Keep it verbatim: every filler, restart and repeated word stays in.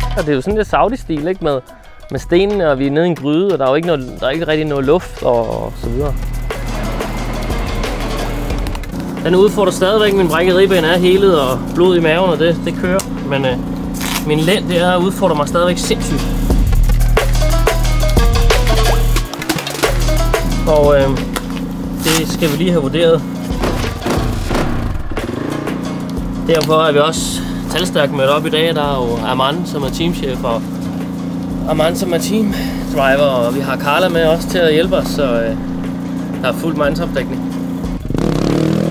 Og det er jo sådan lidt Saudi-stil, ikke? Med, med stenene, og vi er nede i en gryde, og der er jo ikke, noget, der er ikke rigtig noget luft og, og så videre. Den udfordrer stadigvæk, min brækkede ribben er helet og blod i maven, og det, det kører. Men øh, min lænd, det er udfordrer mig stadigvæk sindssygt. Og øh, det skal vi lige have vurderet. Derfor er vi også talstærkt mødt op i dag. Der er jo Armand, som er teamchef, og Armand, som er teamdriver, og vi har Carla med også til at hjælpe os, så øh, der er fuld mandsopdækning.